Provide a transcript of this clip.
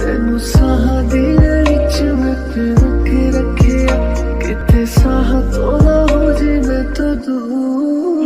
तेनू साह दी विच मैं पिन के रखे, किते साह तो ना हो जे मैं तो दूर।